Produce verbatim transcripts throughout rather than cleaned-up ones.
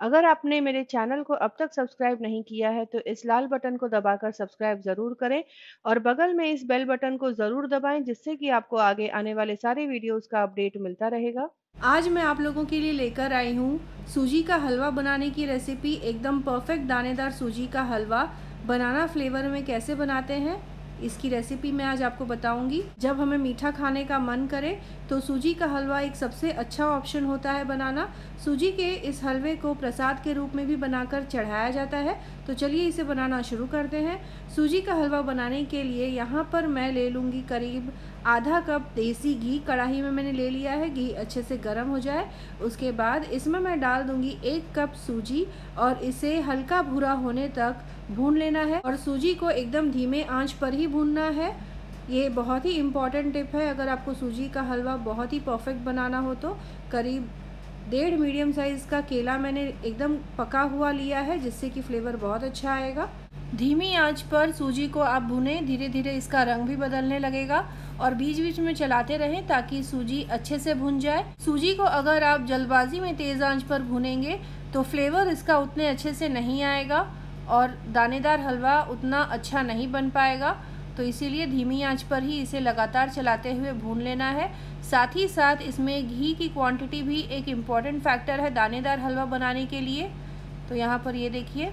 अगर आपने मेरे चैनल को अब तक सब्सक्राइब नहीं किया है तो इस लाल बटन को दबाकर सब्सक्राइब ज़रूर करें और बगल में इस बेल बटन को ज़रूर दबाएं जिससे कि आपको आगे आने वाले सारे वीडियोस का अपडेट मिलता रहेगा। आज मैं आप लोगों के लिए लेकर आई हूँ सूजी का हलवा बनाने की रेसिपी। एकदम परफेक्ट दानेदार सूजी का हलवा बनाना फ्लेवर में कैसे बनाते हैं इसकी रेसिपी मैं आज आपको बताऊंगी। जब हमें मीठा खाने का मन करे तो सूजी का हलवा एक सबसे अच्छा ऑप्शन होता है बनाना। सूजी के इस हलवे को प्रसाद के रूप में भी बनाकर चढ़ाया जाता है। तो चलिए इसे बनाना शुरू करते हैं। सूजी का हलवा बनाने के लिए यहाँ पर मैं ले लूँगी करीब आधा कप देसी घी। कढ़ाई में मैंने ले लिया है, घी अच्छे से गर्म हो जाए उसके बाद इसमें मैं डाल दूंगी एक कप सूजी और इसे हल्का भूरा होने तक भून लेना है। और सूजी को एकदम धीमे आंच पर ही भूनना है। ये बहुत ही इम्पॉर्टेंट टिप है अगर आपको सूजी का हलवा बहुत ही परफेक्ट बनाना हो तो। करीब डेढ़ मीडियम साइज़ का केला मैंने एकदम पका हुआ लिया है जिससे कि फ्लेवर बहुत अच्छा आएगा। धीमी आंच पर सूजी को आप भुनें, धीरे धीरे इसका रंग भी बदलने लगेगा और बीच बीच में चलाते रहें ताकि सूजी अच्छे से भुन जाए। सूजी को अगर आप जल्दबाजी में तेज़ आंच पर भुनेंगे तो फ्लेवर इसका उतने अच्छे से नहीं आएगा और दानेदार हलवा उतना अच्छा नहीं बन पाएगा। तो इसीलिए धीमी आंच पर ही इसे लगातार चलाते हुए भून लेना है। साथ ही साथ इसमें घी की क्वांटिटी भी एक इम्पॉर्टेंट फैक्टर है दानेदार हलवा बनाने के लिए। तो यहाँ पर ये देखिए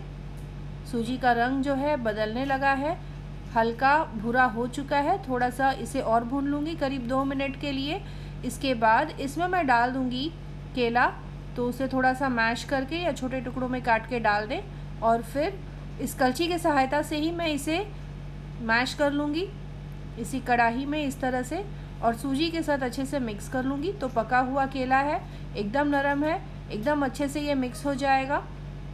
सूजी का रंग जो है बदलने लगा है, हल्का भूरा हो चुका है। थोड़ा सा इसे और भून लूँगी करीब दो मिनट के लिए। इसके बाद इसमें मैं डाल दूँगी केला। तो उसे थोड़ा सा मैश करके या छोटे टुकड़ों में काट के डाल दें और फिर इस कलछी की सहायता से ही मैं इसे मैश कर लूँगी इसी कढ़ाई में इस तरह से और सूजी के साथ अच्छे से मिक्स कर लूँगी। तो पका हुआ केला है, एकदम नरम है, एकदम अच्छे से ये मिक्स हो जाएगा।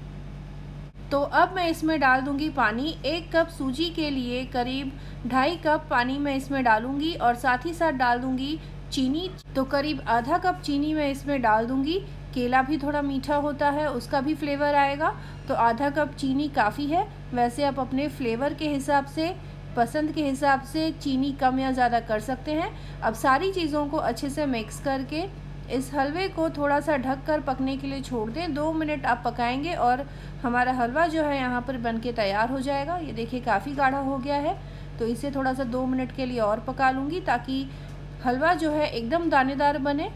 तो अब मैं इसमें डाल दूंगी पानी। एक कप सूजी के लिए करीब ढाई कप पानी मैं इसमें डालूंगी और साथ ही साथ डाल दूंगी चीनी। तो करीब आधा कप चीनी मैं इसमें डाल दूंगी। केला भी थोड़ा मीठा होता है, उसका भी फ्लेवर आएगा, तो आधा कप चीनी काफ़ी है। वैसे आप अपने फ्लेवर के हिसाब से, पसंद के हिसाब से चीनी कम या ज़्यादा कर सकते हैं। अब सारी चीज़ों को अच्छे से मिक्स करके इस हलवे को थोड़ा सा ढक कर पकने के लिए छोड़ दें। दो मिनट आप पकाएंगे और हमारा हलवा जो है यहाँ पर बनके तैयार हो जाएगा। ये देखिए काफ़ी गाढ़ा हो गया है, तो इसे थोड़ा सा दो मिनट के लिए और पका लूँगी ताकि हलवा जो है एकदम दानेदार बने।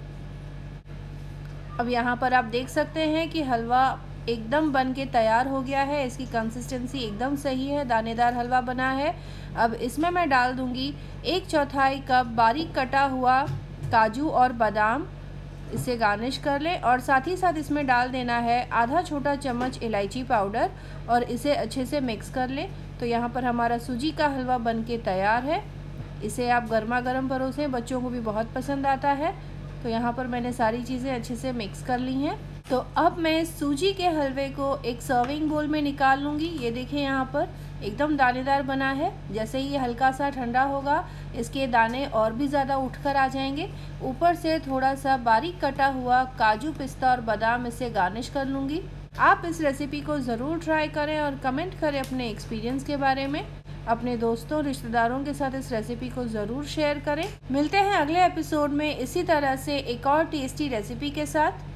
अब यहाँ पर आप देख सकते हैं कि हलवा एकदम बन के तैयार हो गया है। इसकी कंसिस्टेंसी एकदम सही है, दानेदार हलवा बना है। अब इसमें मैं डाल दूँगी एक चौथाई कप बारीक कटा हुआ काजू और बादाम। इसे गार्निश कर लें और साथ ही साथ इसमें डाल देना है आधा छोटा चम्मच इलायची पाउडर और इसे अच्छे से मिक्स कर लें। तो यहाँ पर हमारा सूजी का हलवा बनके तैयार है। इसे आप गर्मा गर्म परोसें, बच्चों को भी बहुत पसंद आता है। तो यहाँ पर मैंने सारी चीज़ें अच्छे से मिक्स कर ली हैं। तो अब मैं सूजी के हलवे को एक सर्विंग बोल में निकाल लूँगी। ये देखिए यहाँ पर एकदम दानेदार बना है। जैसे ही ये हल्का सा ठंडा होगा इसके दाने और भी ज़्यादा उठकर आ जाएंगे। ऊपर से थोड़ा सा बारीक कटा हुआ काजू, पिस्ता और बादाम इसे गार्निश कर लूँगी। आप इस रेसिपी को ज़रूर ट्राई करें और कमेंट करें अपने एक्सपीरियंस के बारे में। अपने दोस्तों, रिश्तेदारों के साथ इस रेसिपी को ज़रूर शेयर करें। मिलते हैं अगले एपिसोड में इसी तरह से एक और टेस्टी रेसिपी के साथ।